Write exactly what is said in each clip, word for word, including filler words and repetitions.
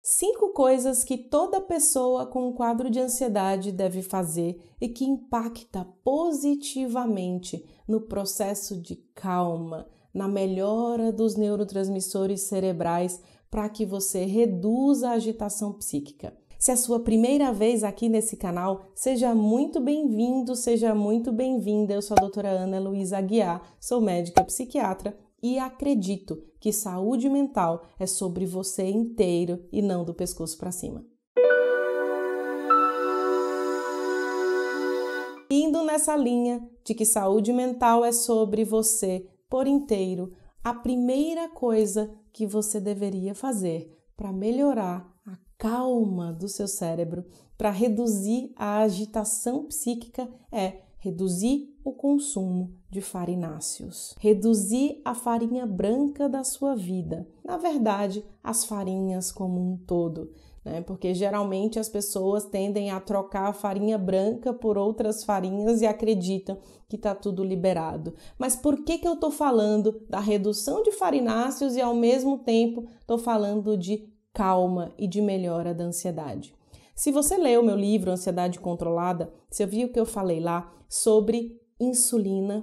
Cinco coisas que toda pessoa com um quadro de ansiedade deve fazer e que impacta positivamente no processo de calma, na melhora dos neurotransmissores cerebrais para que você reduza a agitação psíquica. Se é a sua primeira vez aqui nesse canal, seja muito bem-vindo, seja muito bem-vinda. Eu sou a doutora Ana Luísa Aguiar, sou médica psiquiatra e acredito que saúde mental é sobre você inteiro e não do pescoço para cima. Indo nessa linha de que saúde mental é sobre você por inteiro, a primeira coisa que você deveria fazer para melhorar a calma do seu cérebro, para reduzir a agitação psíquica é reduzir o consumo de farináceos, reduzir a farinha branca da sua vida. Na verdade, as farinhas como um todo, né? Porque geralmente as pessoas tendem a trocar a farinha branca por outras farinhas e acreditam que está tudo liberado. Mas por que que eu estou falando da redução de farináceos e ao mesmo tempo estou falando de calma e de melhora da ansiedade? Se você leu meu livro Ansiedade Controlada, você viu que eu falei lá sobre insulina,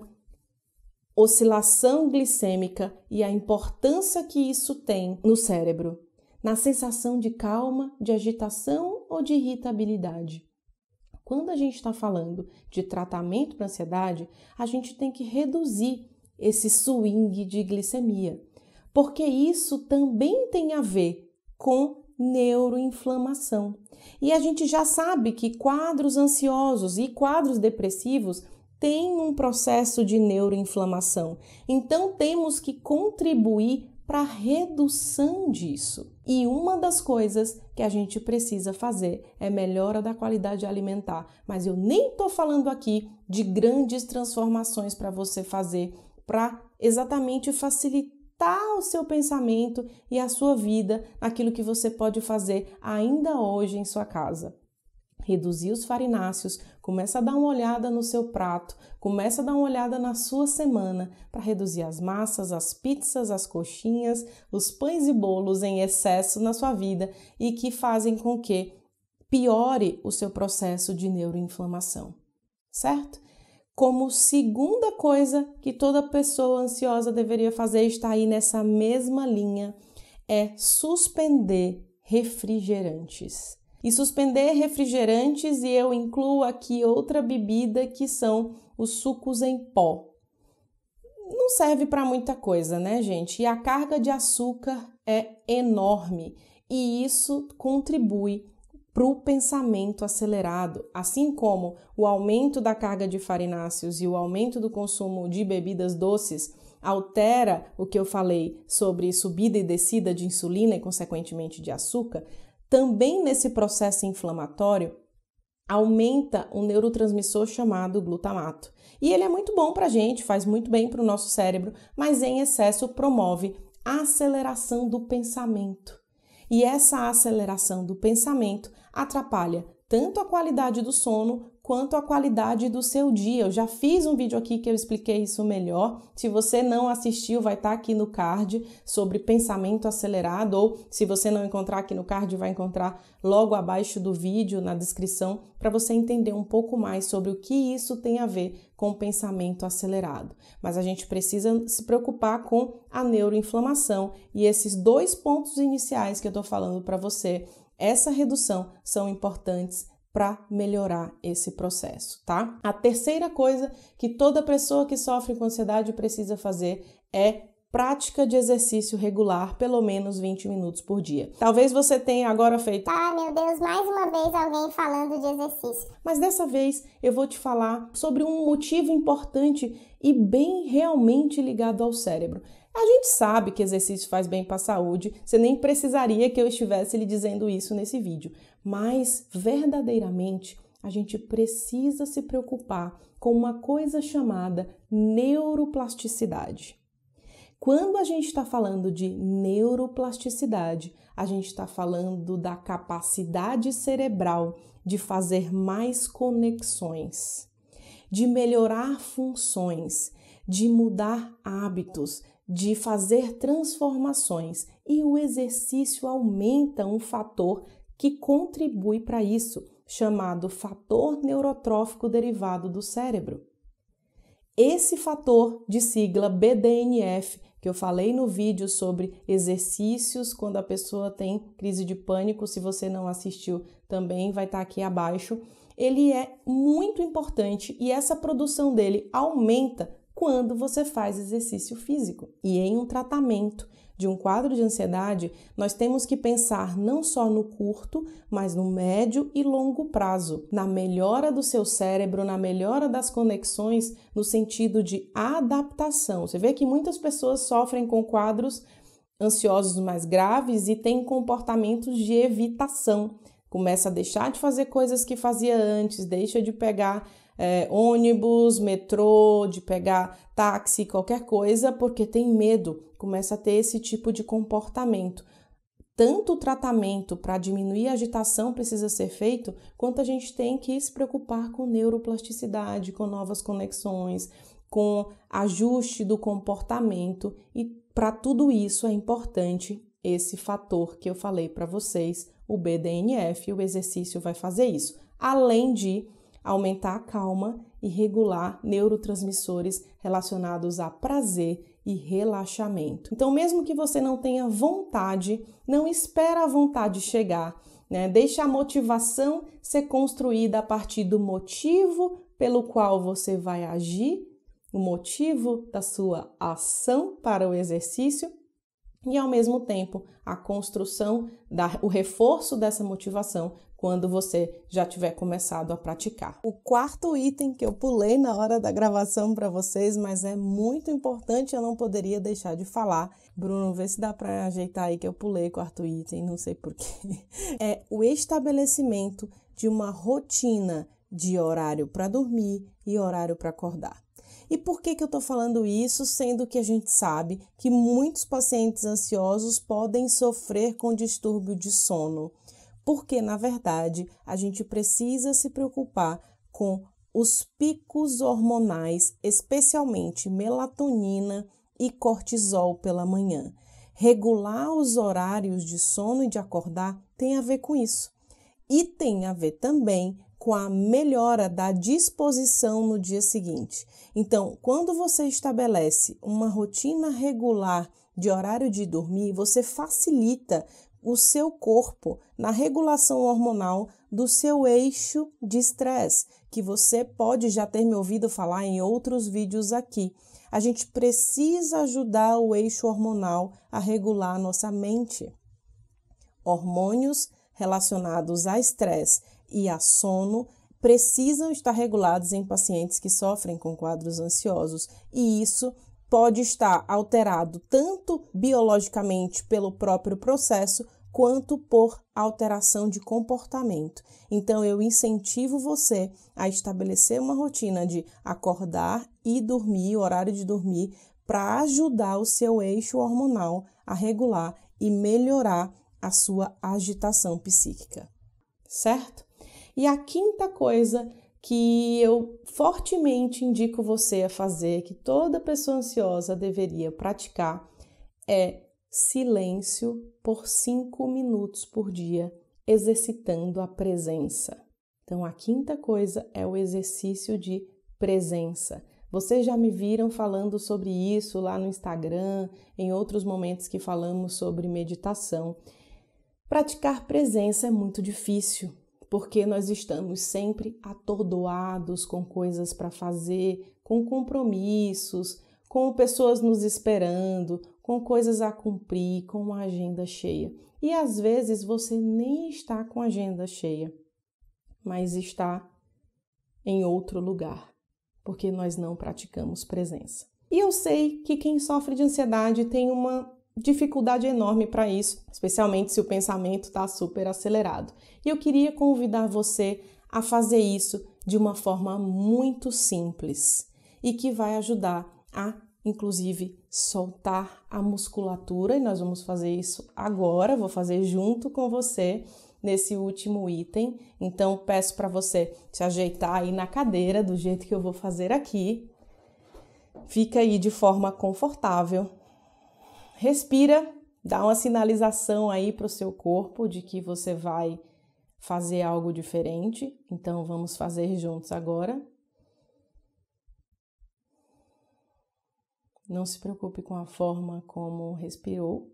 oscilação glicêmica e a importância que isso tem no cérebro, na sensação de calma, de agitação ou de irritabilidade. Quando a gente está falando de tratamento para ansiedade, a gente tem que reduzir esse swing de glicemia, porque isso também tem a ver com neuroinflamação. E a gente já sabe que quadros ansiosos e quadros depressivos têm um processo de neuroinflamação. Então temos que contribuir para a redução disso. E uma das coisas que a gente precisa fazer é melhora da qualidade alimentar. Mas eu nem estou falando aqui de grandes transformações para você fazer para exatamente facilitar o seu pensamento e a sua vida naquilo que você pode fazer ainda hoje em sua casa. Reduzir os farináceos, começa a dar uma olhada no seu prato, começa a dar uma olhada na sua semana para reduzir as massas, as pizzas, as coxinhas, os pães e bolos em excesso na sua vida e que fazem com que piore o seu processo de neuroinflamação, certo? Como segunda coisa que toda pessoa ansiosa deveria fazer, está aí nessa mesma linha, é suspender refrigerantes. E suspender refrigerantes, e eu incluo aqui outra bebida que são os sucos em pó. Não serve para muita coisa, né, gente? E a carga de açúcar é enorme e isso contribui para o pensamento acelerado, assim como o aumento da carga de farináceos e o aumento do consumo de bebidas doces altera o que eu falei sobre subida e descida de insulina e, consequentemente, de açúcar. Também nesse processo inflamatório, aumenta um neurotransmissor chamado glutamato. E ele é muito bom para a gente, faz muito bem para o nosso cérebro, mas em excesso promove a aceleração do pensamento. E essa aceleração do pensamento atrapalha tanto a qualidade do sono quanto a qualidade do seu dia. Eu já fiz um vídeo aqui que eu expliquei isso melhor. Se você não assistiu, vai estar aqui no card sobre pensamento acelerado, ou se você não encontrar aqui no card, vai encontrar logo abaixo do vídeo, na descrição, para você entender um pouco mais sobre o que isso tem a ver com o pensamento acelerado. Mas a gente precisa se preocupar com a neuroinflamação e esses dois pontos iniciais que eu estou falando para você, essa redução são importantes para melhorar esse processo, tá? A terceira coisa que toda pessoa que sofre com ansiedade precisa fazer é prática de exercício regular, pelo menos vinte minutos por dia. Talvez você tenha agora feito: ah, meu Deus, mais uma vez alguém falando de exercício. Mas dessa vez eu vou te falar sobre um motivo importante e bem realmente ligado ao cérebro. A gente sabe que exercício faz bem para a saúde, você nem precisaria que eu estivesse lhe dizendo isso nesse vídeo, mas verdadeiramente a gente precisa se preocupar com uma coisa chamada neuroplasticidade. Quando a gente está falando de neuroplasticidade, a gente está falando da capacidade cerebral de fazer mais conexões, de melhorar funções, de mudar hábitos, de fazer transformações e o exercício aumenta um fator que contribui para isso, chamado fator neurotrófico derivado do cérebro. Esse fator de sigla B D N F, que eu falei no vídeo sobre exercícios quando a pessoa tem crise de pânico, se você não assistiu também vai estar aqui abaixo, ele é muito importante e essa produção dele aumenta quando você faz exercício físico. E em um tratamento de um quadro de ansiedade, nós temos que pensar não só no curto, mas no médio e longo prazo, na melhora do seu cérebro, na melhora das conexões, no sentido de adaptação. Você vê que muitas pessoas sofrem com quadros ansiosos mais graves e têm comportamentos de evitação. Começa a deixar de fazer coisas que fazia antes, deixa de pegar É, ônibus, metrô, de pegar táxi, qualquer coisa, porque tem medo, começa a ter esse tipo de comportamento. Tanto o tratamento para diminuir a agitação precisa ser feito, quanto a gente tem que se preocupar com neuroplasticidade, com novas conexões, com ajuste do comportamento e para tudo isso é importante esse fator que eu falei para vocês, o B D N F, o exercício vai fazer isso, além de aumentar a calma e regular neurotransmissores relacionados a prazer e relaxamento. Então, mesmo que você não tenha vontade, não espera a vontade chegar, né? Deixa a motivação ser construída a partir do motivo pelo qual você vai agir, o motivo da sua ação para o exercício e, ao mesmo tempo, a construção, da, o reforço dessa motivação quando você já tiver começado a praticar. O quarto item que eu pulei na hora da gravação para vocês, mas é muito importante, eu não poderia deixar de falar. Bruno, vê se dá para ajeitar aí que eu pulei o quarto item, não sei porquê. É o estabelecimento de uma rotina de horário para dormir e horário para acordar. E por que que eu estou falando isso, sendo que a gente sabe que muitos pacientes ansiosos podem sofrer com distúrbio de sono? Porque, na verdade, a gente precisa se preocupar com os picos hormonais, especialmente melatonina e cortisol pela manhã. Regular os horários de sono e de acordar tem a ver com isso. E tem a ver também com a melhora da disposição no dia seguinte. Então, quando você estabelece uma rotina regular de horário de dormir, você facilita o seu corpo na regulação hormonal do seu eixo de estresse, que você pode já ter me ouvido falar em outros vídeos aqui. A gente precisa ajudar o eixo hormonal a regular a nossa mente. Hormônios relacionados a estresse e a sono precisam estar regulados em pacientes que sofrem com quadros ansiosos, e isso pode estar alterado tanto biologicamente pelo próprio processo, quanto por alteração de comportamento. Então, eu incentivo você a estabelecer uma rotina de acordar e dormir, horário de dormir, para ajudar o seu eixo hormonal a regular e melhorar a sua agitação psíquica, certo? E a quinta coisa que eu fortemente indico você a fazer, que toda pessoa ansiosa deveria praticar, é silêncio por cinco minutos por dia, exercitando a presença. Então, a quinta coisa é o exercício de presença. Vocês já me viram falando sobre isso lá no Instagram, em outros momentos que falamos sobre meditação. Praticar presença é muito difícil, porque nós estamos sempre atordoados com coisas para fazer, com compromissos, com pessoas nos esperando, com coisas a cumprir, com uma agenda cheia. E às vezes você nem está com a agenda cheia, mas está em outro lugar, porque nós não praticamos presença. E eu sei que quem sofre de ansiedade tem uma dificuldade enorme para isso, especialmente se o pensamento está super acelerado. E eu queria convidar você a fazer isso de uma forma muito simples e que vai ajudar a, inclusive, soltar a musculatura. E nós vamos fazer isso agora, vou fazer junto com você nesse último item. Então, peço para você se ajeitar aí na cadeira do jeito que eu vou fazer aqui. Fica aí de forma confortável. respira, dá uma sinalização aí para o seu corpo de que você vai fazer algo diferente. Então, vamos fazer juntos agora. Não se preocupe com a forma como respirou.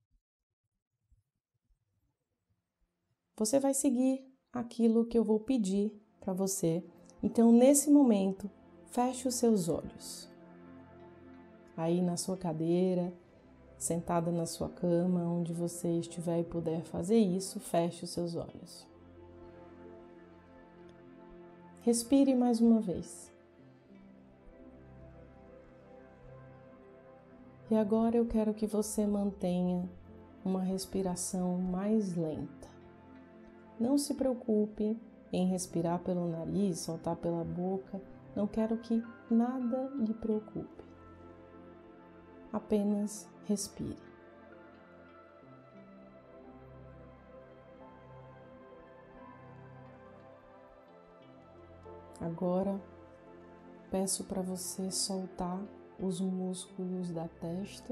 Você vai seguir aquilo que eu vou pedir para você. Então, nesse momento, feche os seus olhos. Aí na sua cadeira, sentada na sua cama, onde você estiver e puder fazer isso, feche os seus olhos. Respire mais uma vez. E agora eu quero que você mantenha uma respiração mais lenta. Não se preocupe em respirar pelo nariz, soltar pela boca. Não quero que nada lhe preocupe. Apenas respire. Agora, peço para você soltar os músculos da testa.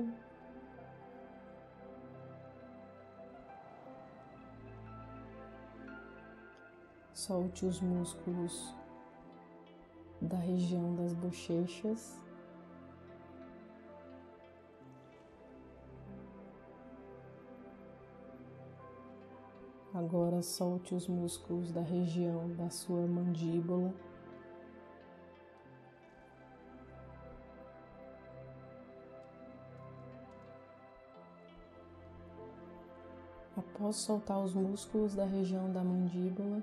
Solte os músculos da região das bochechas. Agora solte os músculos da região da sua mandíbula. Após soltar os músculos da região da mandíbula,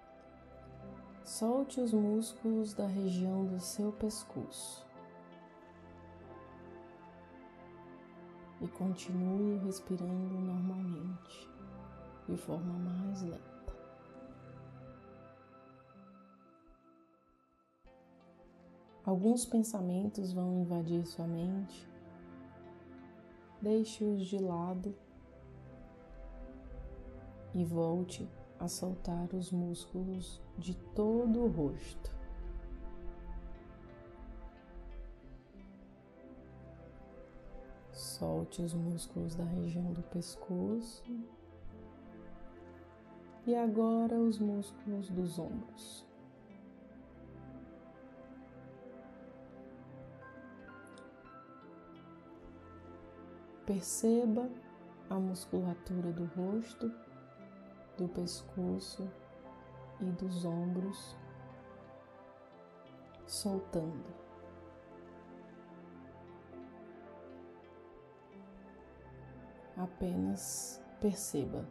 solte os músculos da região do seu pescoço. E continue respirando normalmente, de forma mais lenta. Alguns pensamentos vão invadir sua mente. Deixe-os de lado e volte a soltar os músculos de todo o rosto. Solte os músculos da região do pescoço e agora os músculos dos ombros. Perceba a musculatura do rosto, do pescoço e dos ombros, soltando. Apenas perceba.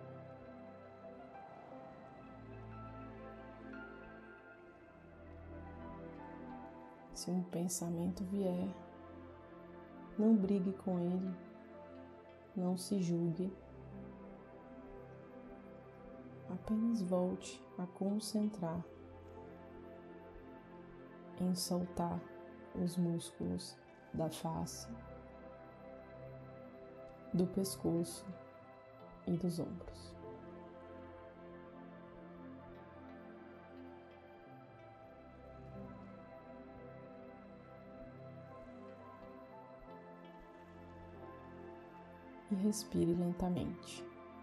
Se um pensamento vier, não brigue com ele, não se julgue. Apenas volte a concentrar em soltar os músculos da face, do pescoço e dos ombros. E respire lentamente.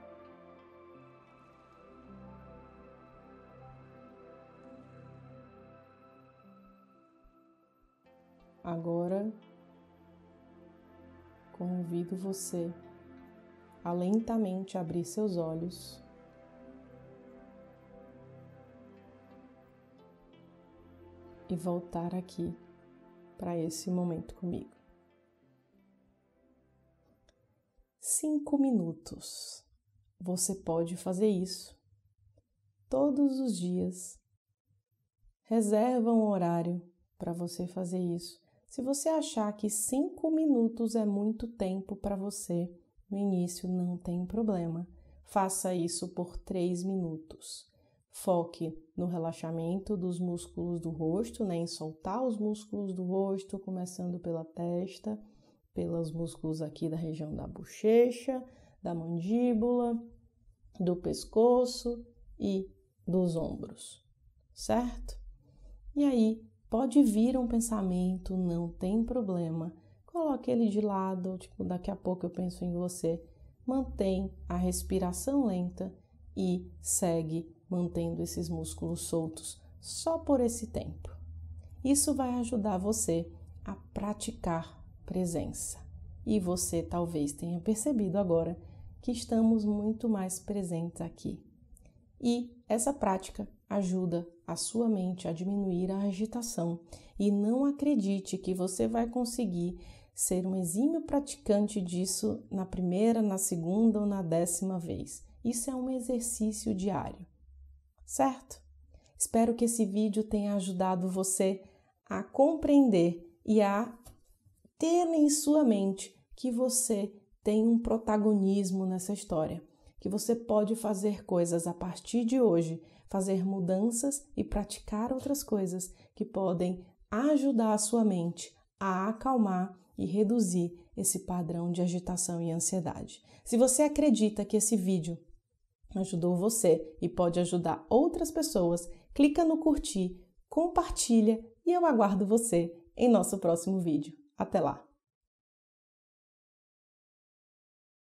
Agora, convido você a lentamente abrir seus olhos e voltar aqui para esse momento comigo. Cinco minutos. Você pode fazer isso todos os dias. Reserva um horário para você fazer isso. Se você achar que cinco minutos é muito tempo para você, no início não tem problema. Faça isso por três minutos. Foque no relaxamento dos músculos do rosto, né? Em soltar os músculos do rosto, começando pela testa, pelos músculos aqui da região da bochecha, da mandíbula, do pescoço e dos ombros, certo? E aí, pode vir um pensamento, não tem problema. coloque ele de lado, tipo, daqui a pouco eu penso em você. Mantém a respiração lenta e segue mantendo esses músculos soltos só por esse tempo. Isso vai ajudar você a praticar presença. E você talvez tenha percebido agora que estamos muito mais presentes aqui. E essa prática ajuda a sua mente a diminuir a agitação. E não acredite que você vai conseguir ser um exímio praticante disso na primeira, na segunda ou na décima vez. Isso é um exercício diário, certo? Espero que esse vídeo tenha ajudado você a compreender e a ter em sua mente que você tem um protagonismo nessa história, que você pode fazer coisas a partir de hoje, fazer mudanças e praticar outras coisas que podem ajudar a sua mente a acalmar e reduzir esse padrão de agitação e ansiedade. Se você acredita que esse vídeo ajudou você e pode ajudar outras pessoas, clica no curtir, compartilha e eu aguardo você em nosso próximo vídeo. Até lá!